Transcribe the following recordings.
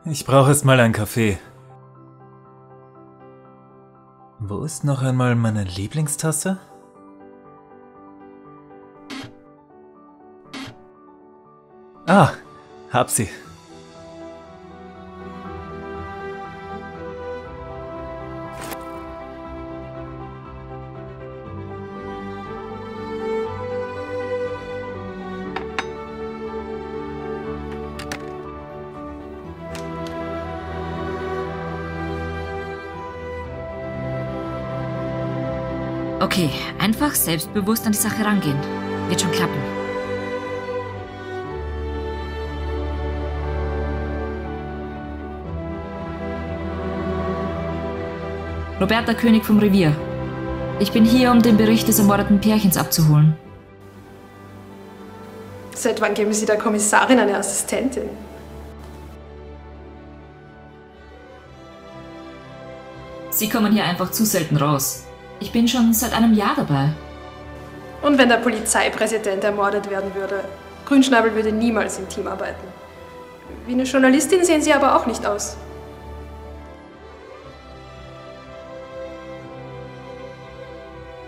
Ich brauche erst mal einen Kaffee. Wo ist noch einmal meine Lieblingstasse? Ah, hab sie. Okay, einfach selbstbewusst an die Sache rangehen. Wird schon klappen. Roberta König vom Revier. Ich bin hier, um den Bericht des ermordeten Pärchens abzuholen. Seit wann geben Sie der Kommissarin eine Assistentin? Sie kommen hier einfach zu selten raus. Ich bin schon seit einem Jahr dabei. Und wenn der Polizeipräsident ermordet werden würde? Grünschnabel würde niemals im Team arbeiten. Wie eine Journalistin sehen Sie aber auch nicht aus.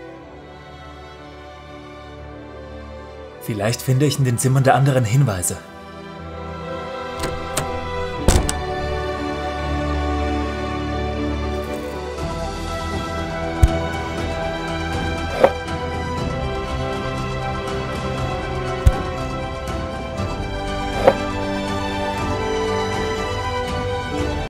Vielleicht finde ich in den Zimmern der anderen Hinweise.